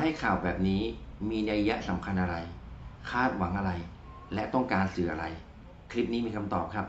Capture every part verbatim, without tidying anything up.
ให้ข่าวแบบนี้มีนัยยะสำคัญอะไรคาดหวังอะไรและต้องการสื่ออะไรคลิปนี้มีคำตอบครับ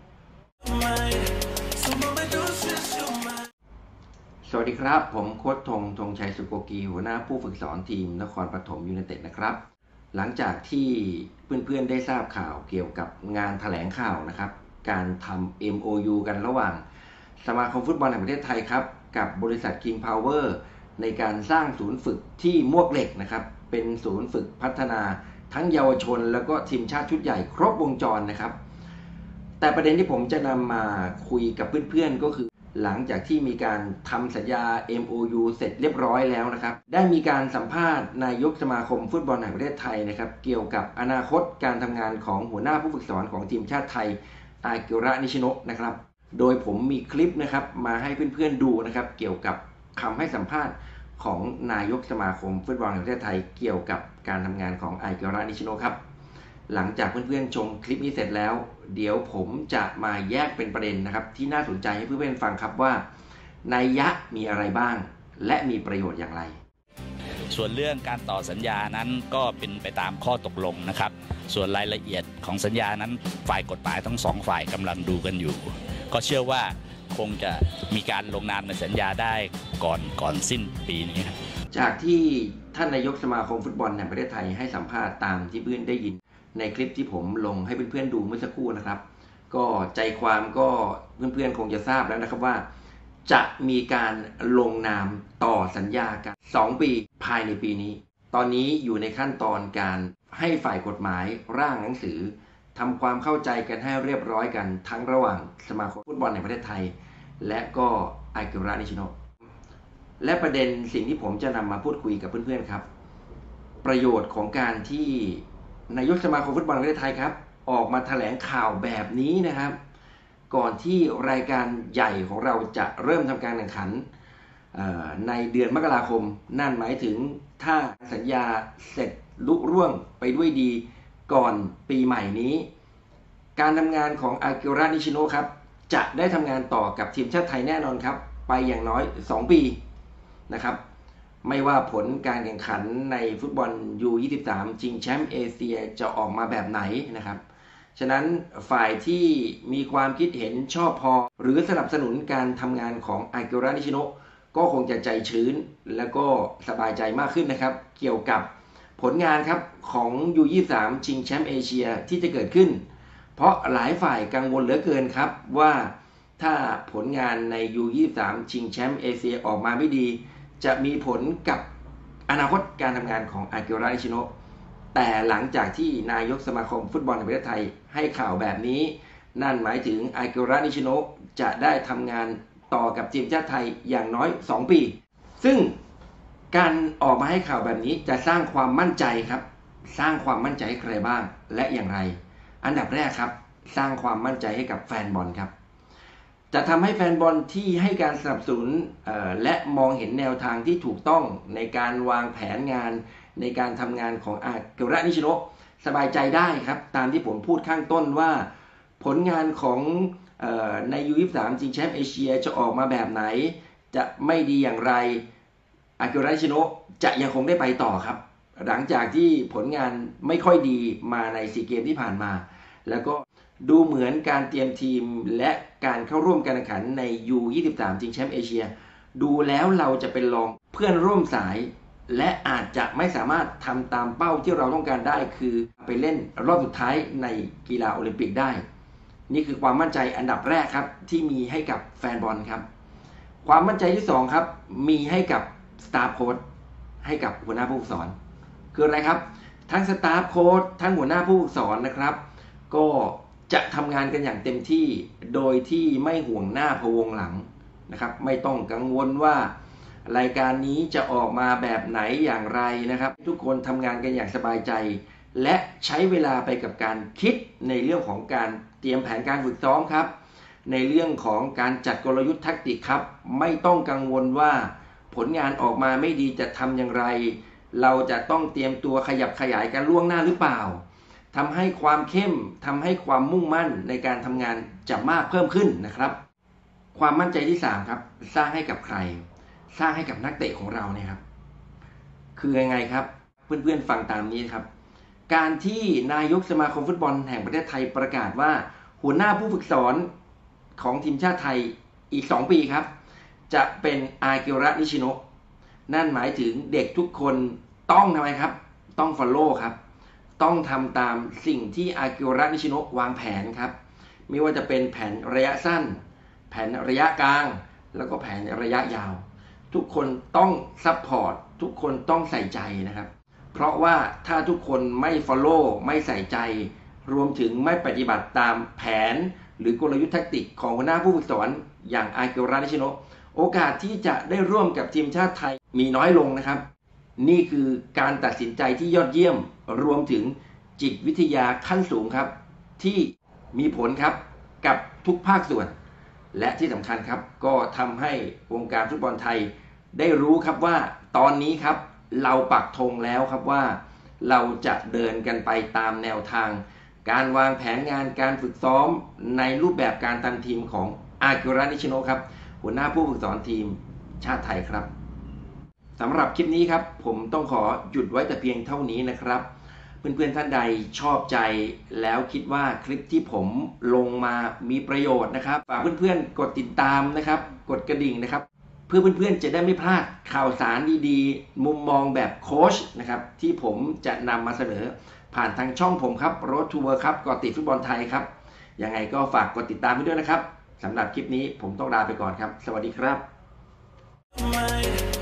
สวัสดีครับผมโค้ชธงธงชัยสุโกกีหัวหน้าผู้ฝึกสอนทีมนครปฐมยูไนเต็ดนะครับหลังจากที่เพื่อนๆได้ทราบข่าวเกี่ยวกับงานแถลงข่าวนะครับการทำ เอ็ม โอ ยู กันระหว่างสมาคมฟุตบอลแห่งประเทศไทยครับกับบริษัท King Power ในการสร้างศูนย์ฝึกที่มวกเหล็กนะครับเป็นศูนย์ฝึกพัฒนาทั้งเยาวชนแล้วก็ทีมชาติชุดใหญ่ครบวงจรนะครับแต่ประเด็นที่ผมจะนำมาคุยกับเพื่อนๆก็คือหลังจากที่มีการทำสัญญา เอ็ม โอ ยู เสร็จเรียบร้อยแล้วนะครับได้มีการสัมภาษณ์นายกสมาคมฟุตบอลแห่งประเทศไทยนะครับเกี่ยวกับอนาคตการทำงานของหัวหน้าผู้ฝึกสอนของทีมชาติไทยอากิระนิชิโนะนะครับโดยผมมีคลิปนะครับมาให้เพื่อนๆดูนะครับเกี่ยวกับคำให้สัมภาษณ์ของนายกสมาคมฟุตบอลแห่งประเทศไทยเกี่ยวกับการทำงานของอากิระนิชิโนะครับหลังจากเพื่อนๆชมคลิปนี้เสร็จแล้วเดี๋ยวผมจะมาแยกเป็นประเด็นนะครับที่น่าสนใจให้เพื่อนๆฟังครับว่านัยยะมีอะไรบ้างและมีประโยชน์อย่างไรส่วนเรื่องการต่อสัญญานั้นก็เป็นไปตามข้อตกลงนะครับส่วนรายละเอียดของสัญญานั้นฝ่ายกฎหมายทั้งสองฝ่ายกำลังดูกันอยู่ก็เชื่อว่าคงจะมีการลงนามในสัญญาได้ก่อนก่อนสิ้นปีนี้ครับจากที่ท่านนายกสมาคมฟุตบอลแห่งประเทศไทยให้สัมภาษณ์ตามที่เพื่อนได้ยินในคลิปที่ผมลงให้เพื่อนๆดูเมื่อสักครู่นะครับก็ใจความก็เพื่อนๆคงจะทราบแล้วนะครับว่าจะมีการลงนามต่อสัญญากันสองปีภายในปีนี้ตอนนี้อยู่ในขั้นตอนการให้ฝ่ายกฎหมายร่างหนังสือทำความเข้าใจกันให้เรียบร้อยกันทั้งระหว่างสมาคมฟุตบอลแห่งประเทศไทยและก็อากิระนิชิโนะและประเด็นสิ่งที่ผมจะนำมาพูดคุยกับเพื่อนๆครับประโยชน์ของการที่นายกสมาคมฟุตบอลแห่งประเทศไทยครับออกมาแถลงข่าวแบบนี้นะครับก่อนที่รายการใหญ่ของเราจะเริ่มทำการแข่งขันในเดือนมกราคมนั่นหมายถึงถ้าสัญญาเสร็จลุร่วงไปด้วยดีก่อนปีใหม่นี้การทำงานของอากิระนิชิโนะครับจะได้ทำงานต่อกับทีมชาติไทยแน่นอนครับไปอย่างน้อยสองปีนะครับไม่ว่าผลการแข่งขันในฟุตบอล ยู ยี่สิบสาม ชิงแชมป์เอเชียจะออกมาแบบไหนนะครับฉะนั้นฝ่ายที่มีความคิดเห็นชอบพอหรือสนับสนุนการทำงานของอากิระนิชิโนะก็คงจะใจชื้นและก็สบายใจมากขึ้นนะครับเกี่ยวกับผลงานครับของ ยู ยี่สิบสาม ชิงแชมป์เอเชียที่จะเกิดขึ้นเพราะหลายฝ่ายกังวลเหลือเกินครับว่าถ้าผลงานใน ยู ยี่สิบสาม ชิงแชมป์เอเชียออกมาไม่ดีจะมีผลกับอนาคตการทำงานของอากิระนิชิโนะแต่หลังจากที่นายกสมาคมฟุตบอลแห่งประเทศไทยให้ข่าวแบบนี้นั่นหมายถึงอากิระนิชิโนะจะได้ทำงานต่อกับทีมชาติไทยอย่างน้อยสองปีซึ่งการออกมาให้ข่าวแบบนี้จะสร้างความมั่นใจครับสร้างความมั่นใจให้ใครบ้างและอย่างไรอันดับแรกครับสร้างความมั่นใจให้กับแฟนบอลครับจะทำให้แฟนบอลที่ให้การสนับสนุนและมองเห็นแนวทางที่ถูกต้องในการวางแผนงานในการทำงานของอากิระนิชิโนะสบายใจได้ครับตามที่ผมพูดข้างต้นว่าผลงานของใน ยู ยี่สิบสาม ชิงแชมป์เอเชียจะออกมาแบบไหนจะไม่ดีอย่างไรอากิระนิชิโนะจะยังคงได้ไปต่อครับหลังจากที่ผลงานไม่ค่อยดีมาในซีเกมที่ผ่านมาแล้วก็ดูเหมือนการเตรียมทีมและการเข้าร่วมการแข่งขันใน ยู ยี่สิบสาม ชิงแชมป์เอเชียดูแล้วเราจะเป็นรองเพื่อนร่วมสายและอาจจะไม่สามารถทำตามเป้าที่เราต้องการได้คือไปเล่นรอบสุดท้ายในกีฬาโอลิมปิกได้นี่คือความมั่นใจอันดับแรกครับที่มีให้กับแฟนบอลครับความมั่นใจที่สองครับมีให้กับสตาฟโค้ชให้กับหัวหน้าผู้ฝึกสอนคืออะไรครับทั้งสตาฟโค้ชทั้งหัวหน้าผู้ฝึกสอนนะครับก็จะทำงานกันอย่างเต็มที่โดยที่ไม่ห่วงหน้าพะวงหลังนะครับไม่ต้องกังวลว่ารายการนี้จะออกมาแบบไหนอย่างไรนะครับทุกคนทำงานกันอย่างสบายใจและใช้เวลาไปกับการคิดในเรื่องของการเตรียมแผนการฝึกซ้อมครับในเรื่องของการจัดกลยุทธ์แทคติกครับไม่ต้องกังวลว่าผลงานออกมาไม่ดีจะทำอย่างไรเราจะต้องเตรียมตัวขยับขยายกันล่วงหน้าหรือเปล่าทำให้ความเข้มทำให้ความมุ่งมั่นในการทำงานจะมากเพิ่มขึ้นนะครับความมั่นใจที่สามครับสร้างให้กับใครสร้างให้กับนักเตะของเราเนี่ยครับคือยังไงครับเพื่อนๆฟังตามนี้ครับการที่นายกสมาคมฟุตบอลแห่งประเทศไทยประกาศว่าหัวหน้าผู้ฝึกสอนของทีมชาติไทยอีกสองปีครับจะเป็นอากิระนิชิโนะนั่นหมายถึงเด็กทุกคนต้องทำไมครับต้อง follow ครับต้องทำตามสิ่งที่อากิระนิชิโนะวางแผนครับไม่ว่าจะเป็นแผนระยะสั้นแผนระยะกลางแล้วก็แผนระยะยาวทุกคนต้องซัพพอร์ตทุกคนต้องใส่ใจนะครับเพราะว่าถ้าทุกคนไม่ follow ไม่ใส่ใจรวมถึงไม่ปฏิบัติตามแผนหรือกลยุทธ์แทคติกของหัวหน้าผู้ฝึกสอนอย่างอากิระนิชิโนะโอกาสที่จะได้ร่วมกับทีมชาติไทยมีน้อยลงนะครับนี่คือการตัดสินใจที่ยอดเยี่ยมรวมถึงจิตวิทยาขั้นสูงครับที่มีผลครับกับทุกภาคส่วนและที่สำคัญครับก็ทำให้วงการฟุตบอลไทยได้รู้ครับว่าตอนนี้ครับเราปักธงแล้วครับว่าเราจะเดินกันไปตามแนวทางการวางแผนงานการฝึกซ้อมในรูปแบบการทำทีมของอากิระนิชิโนะครับหัวหน้าผู้ฝึกสอนทีมชาติไทยครับสำหรับคลิปนี้ครับผมต้องขอหยุดไว้แต่เพียงเท่านี้นะครับเพื่อนๆท่านใดชอบใจแล้วคิดว่าคลิปที่ผมลงมามีประโยชน์นะครับฝากเพื่อนๆกดติดตามนะครับกดกระดิ่งนะครับเพื่อเพื่อนๆจะได้ไม่พลาดข่าวสารดีๆมุมมองแบบโค้ชนะครับที่ผมจะนำมาเสนอผ่านทางช่องผมครับ Road to World ครับเกาะติดฟุตบอลไทยครับยังไงก็ฝากกดติดตามไปด้วยนะครับสำหรับคลิปนี้ผมต้องลาไปก่อนครับสวัสดีครับ